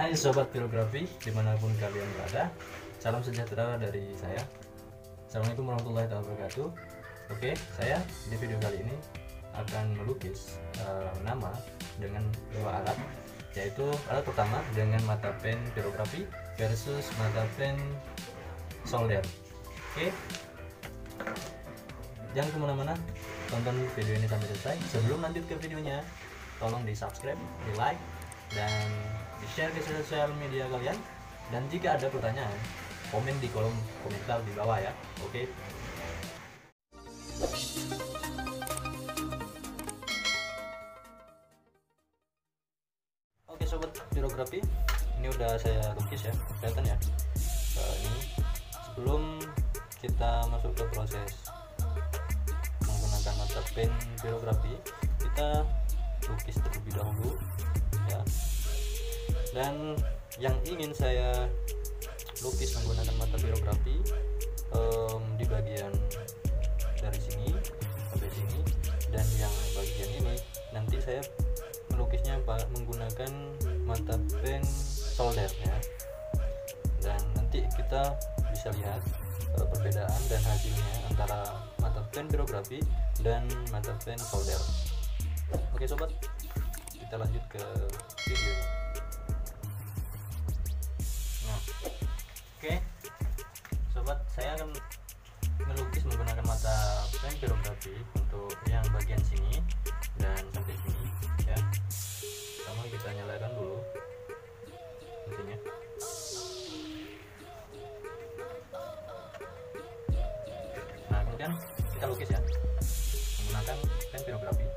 Hai sobat filografi dimanapun kalian berada, salam sejahtera dari saya. Assalamualaikum warahmatullahi wabarakatuh. Oke, saya di video kali ini akan melukis nama dengan dua alat, yaitu alat pertama dengan mata pen filografi versus mata pen solder. Oke, jangan kemana-mana, tonton video ini sampai selesai. Sebelum lanjut ke videonya, tolong di subscribe, di like, dan di share ke sosial media kalian. Dan jika ada pertanyaan, komen di kolom komentar di bawah ya. Oke. Oke sobat filografi, ini udah saya lukis ya, kelihatan ya. Ini sebelum kita masuk ke proses menggunakan mata pen filografi, kita lukis terlebih dahulu ya. Dan yang ingin saya lukis menggunakan mata filografi di bagian dari sini sampai sini, dan yang bagian ini nanti saya melukisnya menggunakan mata pen solder ya. Dan nanti kita bisa lihat perbedaan dan hasilnya antara mata pen filografi dan mata pen solder. Oke sobat, kita lanjut ke video. Nah, oke sobat, saya akan melukis menggunakan mata pen filografi untuk yang bagian sini dan sampai sini ya. Pertama kita nyalakan dulu mesinnya. Nah, kemudian kita lukis ya menggunakan pen filografi.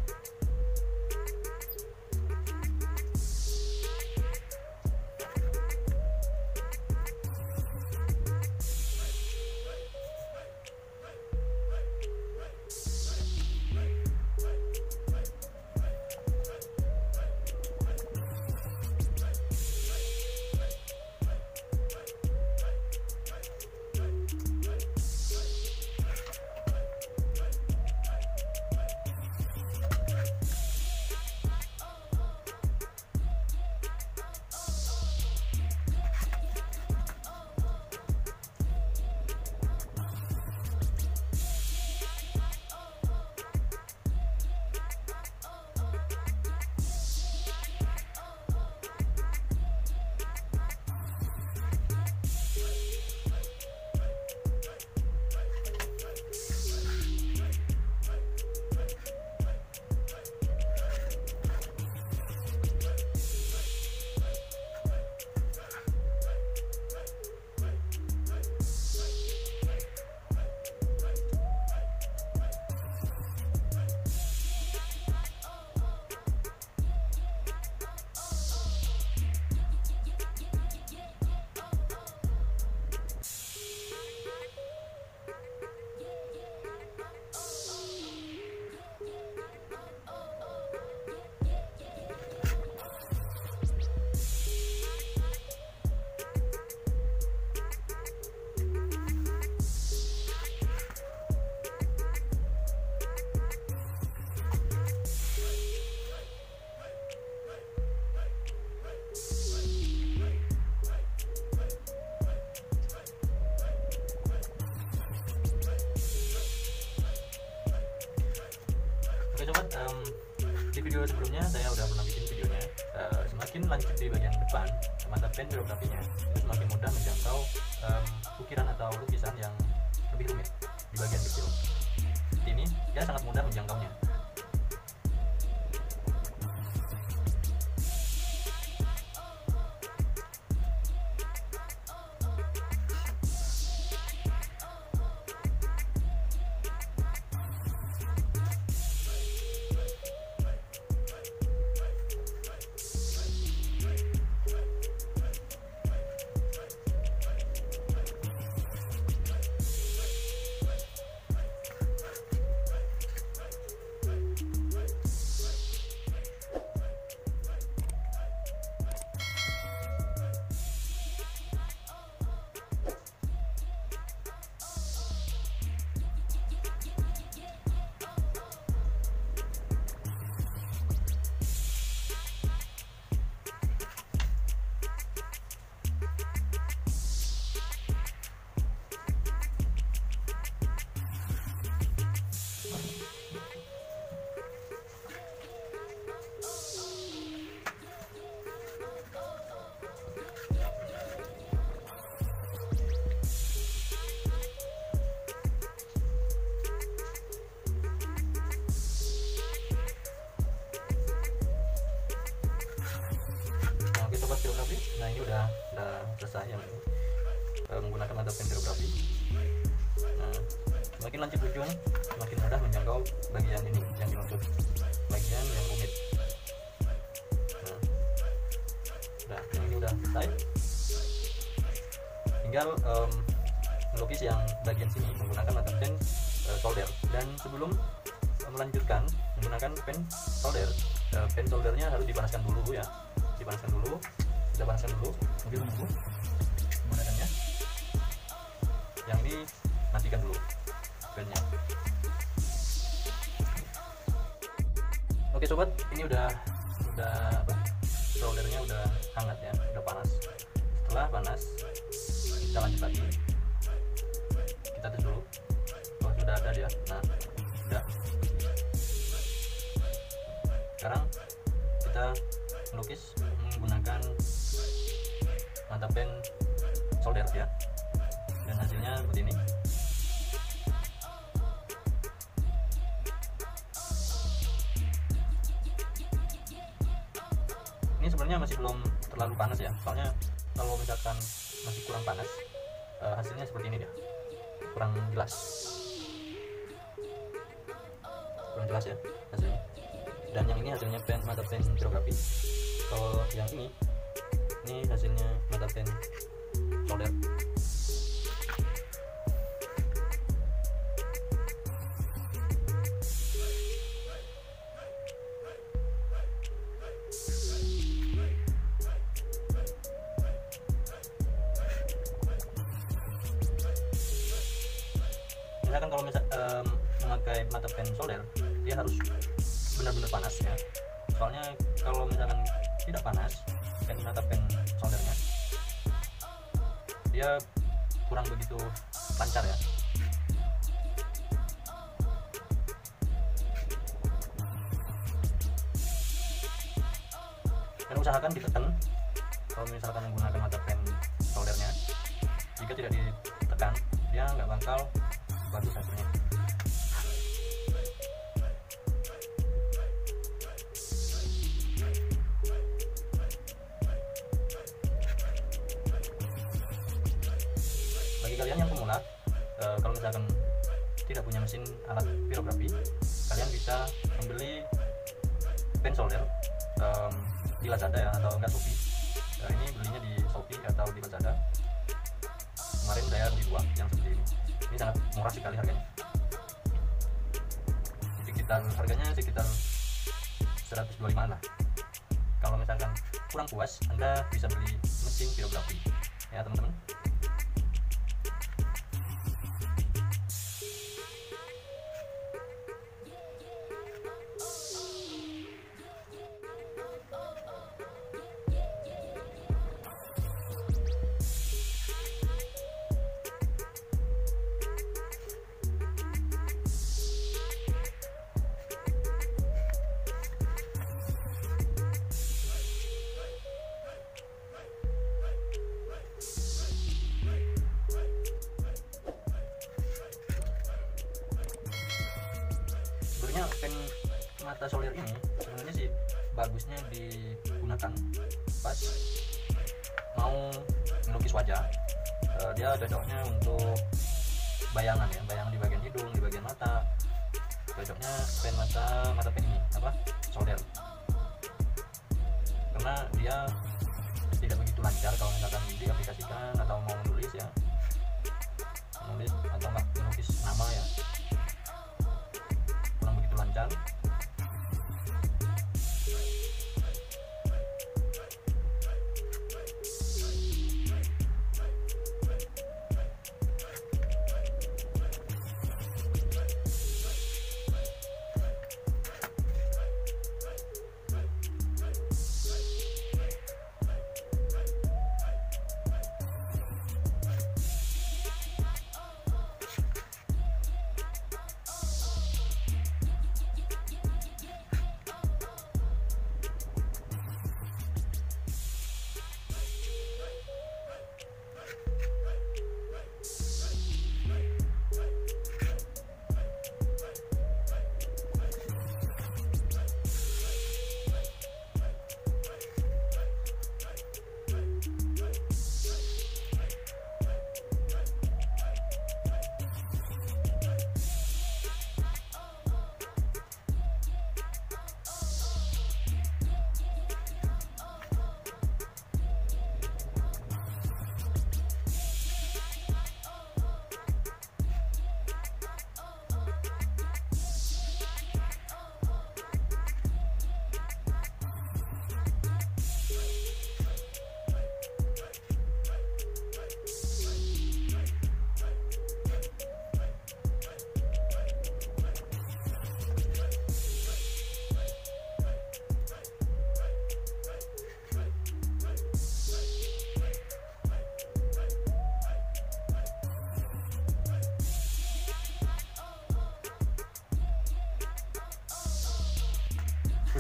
Oke sobat, di video sebelumnya saya udah pernah bikin videonya. Semakin lanjut di bagian depan mata pen filografinya, itu semakin mudah menjangkau ukiran atau lukisan yang lebih rumit di bagian kecil. Ini dia sangat mudah menjangkaunya. sobat pirografi, nah ini udah selesai yang ini, menggunakan mata pen pirografi. Nah, semakin lancip ujung semakin mudah menjangkau bagian ini yang dimaksud, bagian yang rumit. Nah, ini udah selesai, tinggal melukis yang bagian sini menggunakan mata pen solder. Dan sebelum melanjutkan menggunakan pen soldernya harus dipanaskan dulu ya, dipanaskan dulu, kita panaskan dulu sambil menunggu menggunakannya. Yang ini matikan dulu pennya. Oke sobat, ini udah soldernya udah hangat ya, udah panas. Setelah panas kita lanjut lagi, kita tes dulu. Oh, sudah ada dia. Nah, sudah. Sekarang kita melukis menggunakan mata pen solder ya, dan hasilnya seperti ini. Ini sebenarnya masih belum terlalu panas ya, soalnya kalau misalkan masih kurang panas, hasilnya seperti ini dia, kurang jelas ya hasilnya. Dan yang ini hasilnya mata pen pirografi. Kalau yang ini hasilnya mata pen solder. Misalkan kalau memakai mata pen solder, dia harus benar-benar panas ya, soalnya kalau misalkan tidak panas mata pen soldernya, dia kurang begitu lancar ya. Dan usahakan ditekan kalau misalkan menggunakan mata pen soldernya. Jika tidak ditekan, dia nggak bakal bagus hasilnya. Bagi kalian yang pemula, kalau misalkan tidak punya mesin alat pirografi, kalian bisa membeli pen solder di Lazada ya, atau enggak Shopee. Ini belinya di Shopee atau di Lazada. Kemarin saya beli dua yang seperti ini. Ini sangat murah sekali harganya. Harganya sekitar 125 lah. Kalau misalkan kurang puas, Anda bisa beli mesin pirografi ya teman-teman. Pen mata solder ini sebenarnya sih bagusnya digunakan pas mau melukis wajah. Dia cocoknya untuk bayangan ya, bayangan di bagian hidung, di bagian mata. Cocoknya pen mata pen ini solder, karena dia tidak begitu lancar kalau misalkan diaplikasikan atau mau menulis ya, menulis atau nggak melukis nama ya, kurang begitu lancar.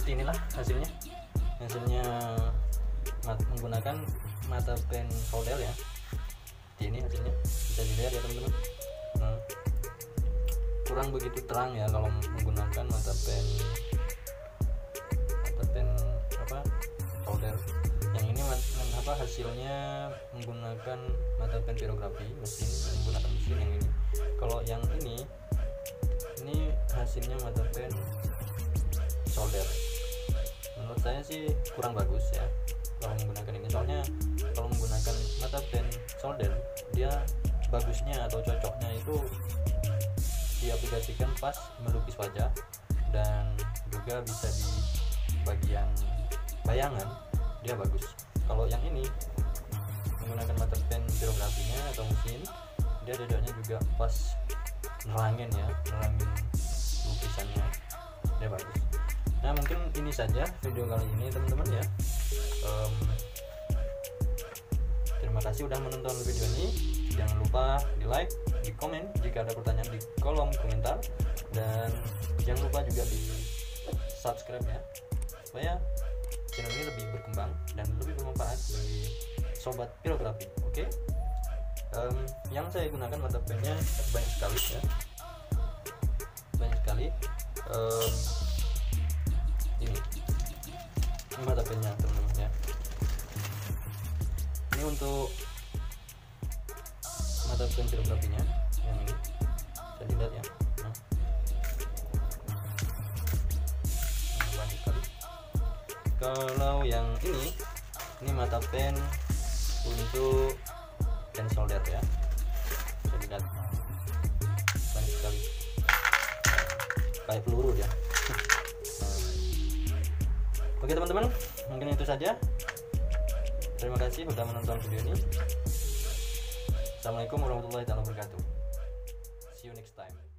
seperti inilah hasilnya menggunakan mata pen solder ya. Ini hasilnya bisa dilihat ya teman-teman. Kurang begitu terang ya kalau menggunakan mata pen solder. Yang ini hasilnya menggunakan mata pen pirografi menggunakan mesin yang ini. Kalau yang ini hasilnya mata pen solder. Menurut saya sih kurang bagus ya kalau menggunakan ini, soalnya kalau menggunakan mata pen solder dia bagusnya atau cocoknya itu diaplikasikan pas melukis wajah dan juga bisa di bagian bayangan dia bagus. Kalau yang ini menggunakan mata pen pirografinya atau mesin, dia cocoknya juga pas nerangin lukisannya, dia bagus. Nah mungkin ini saja video kali ini teman-teman ya. Terima kasih udah menonton video ini. Jangan lupa di like, di komen jika ada pertanyaan di kolom komentar, dan jangan lupa juga di subscribe ya, supaya channel ini lebih berkembang dan lebih bermanfaat bagi sobat pirografi. Oke. Yang saya gunakan mata pennya banyak sekali ya, banyak sekali. Ini mata pennya teman-teman ya. Ini untuk mata pen pirografinya yang ini bisa dilihat ya. Banyak sekali. Kalau yang ini mata pen untuk pen solder ya, bisa dilihat banyak sekali, kayak peluru ya. Oke teman-teman, mungkin itu saja. Terima kasih sudah menonton video ini. Assalamualaikum warahmatullahi wabarakatuh. See you next time.